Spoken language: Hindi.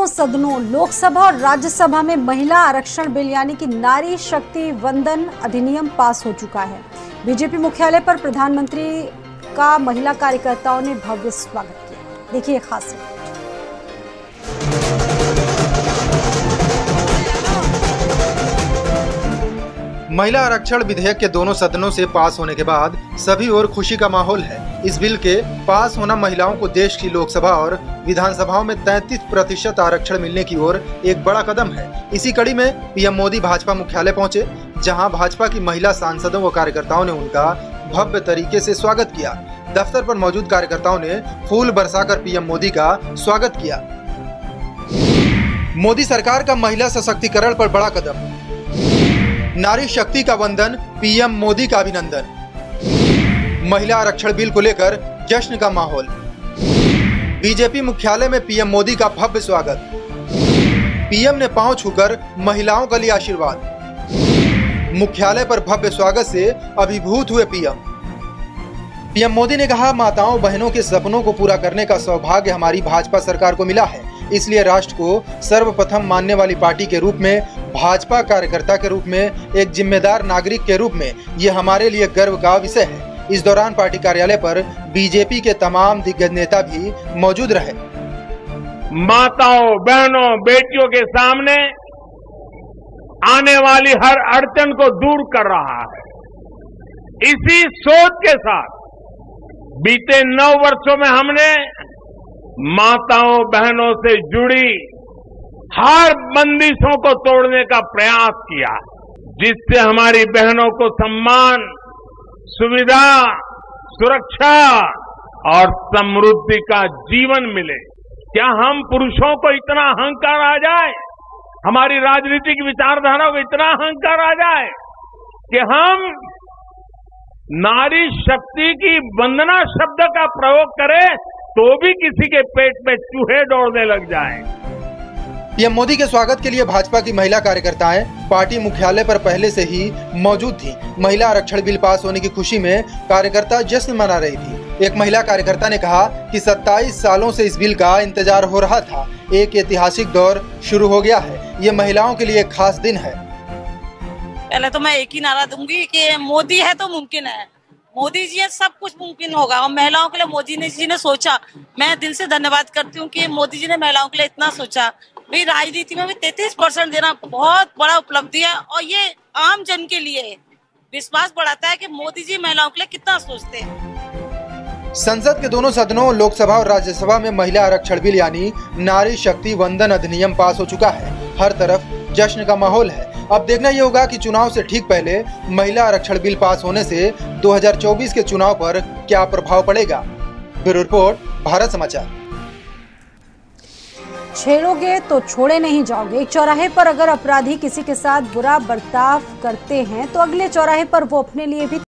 सदनों लोकसभा और राज्यसभा में महिला आरक्षण बिल यानी कि नारी शक्ति वंदन अधिनियम पास हो चुका है। बीजेपी मुख्यालय पर प्रधानमंत्री का महिला कार्यकर्ताओं ने भव्य स्वागत किया। देखिए खास रिपोर्ट। महिला आरक्षण विधेयक के दोनों सदनों से पास होने के बाद सभी ओर खुशी का माहौल है। इस बिल के पास होना महिलाओं को देश की लोकसभा और विधानसभाओं में 33% आरक्षण मिलने की ओर एक बड़ा कदम है। इसी कड़ी में पीएम मोदी भाजपा मुख्यालय पहुंचे, जहां भाजपा की महिला सांसदों व कार्यकर्ताओं ने उनका भव्य तरीके से स्वागत किया। दफ्तर पर मौजूद कार्यकर्ताओं ने फूल बरसाकर पीएम मोदी का स्वागत किया। मोदी सरकार का महिला सशक्तिकरण पर बड़ा कदम, नारी शक्ति का वंदन, पीएम मोदी का अभिनंदन। महिला आरक्षण बिल को लेकर जश्न का माहौल। बीजेपी मुख्यालय में पीएम मोदी का भव्य स्वागत। पीएम ने पांव छूकर महिलाओं का लिया आशीर्वाद। मुख्यालय पर भव्य स्वागत से अभिभूत हुए पीएम मोदी ने कहा, माताओं बहनों के सपनों को पूरा करने का सौभाग्य हमारी भाजपा सरकार को मिला है। इसलिए राष्ट्र को सर्वप्रथम मानने वाली पार्टी के रूप में, भाजपा कार्यकर्ता के रूप में, एक जिम्मेदार नागरिक के रूप में ये हमारे लिए गर्व का विषय है। इस दौरान पार्टी कार्यालय पर बीजेपी के तमाम दिग्गज नेता भी मौजूद रहे। माताओं बहनों बेटियों के सामने आने वाली हर अड़चन को दूर कर रहा है। इसी सोच के साथ बीते 9 वर्षों में हमने माताओं बहनों से जुड़ी हर बंदिशों को तोड़ने का प्रयास किया, जिससे हमारी बहनों को सम्मान, सुविधा, सुरक्षा और समृद्धि का जीवन मिले। क्या हम पुरुषों को इतना अहंकार आ जाए, हमारी राजनीतिक विचारधारा को इतना अहंकार आ जाए कि हम नारी शक्ति की वंदना शब्द का प्रयोग करें तो भी किसी के पेट में चूहे दौड़ने लग जाएं। पीएम मोदी के स्वागत के लिए भाजपा की महिला कार्यकर्ताएं पार्टी मुख्यालय पर पहले से ही मौजूद थीं। महिला आरक्षण बिल पास होने की खुशी में कार्यकर्ता जश्न मना रही थी। एक महिला कार्यकर्ता ने कहा कि 27 सालों से इस बिल का इंतजार हो रहा था। एक ऐतिहासिक दौर शुरू हो गया है। ये महिलाओं के लिए एक खास दिन है। पहले तो मैं एक ही नारा दूंगी कि मोदी है तो मुमकिन है। मोदी जी है सब कुछ मुमकिन होगा और महिलाओं के लिए मोदी जी ने सोचा। मैं दिल से धन्यवाद करती हूँ कि मोदी जी ने महिलाओं के लिए इतना सोचा। भाई राजनीति में भी 33% देना बहुत बड़ा उपलब्धि है और ये आम जन के लिए विश्वास बढ़ाता है कि मोदी जी महिलाओं के लिए कितना सोचते हैं। संसद के दोनों सदनों लोकसभा और राज्यसभा में महिला आरक्षण बिल यानी नारी शक्ति वंदन अधिनियम पास हो चुका है। हर तरफ जश्न का माहौल है। अब देखना ये होगा कि चुनाव से ठीक पहले महिला आरक्षण बिल पास होने से 2024 के चुनाव पर क्या प्रभाव पड़ेगा। ब्यूरो रिपोर्ट, भारत समाचार। छेड़ोगे तो छोड़े नहीं जाओगे। एक चौराहे पर अगर अपराधी किसी के साथ बुरा बर्ताव करते हैं तो अगले चौराहे पर वो अपने लिए भी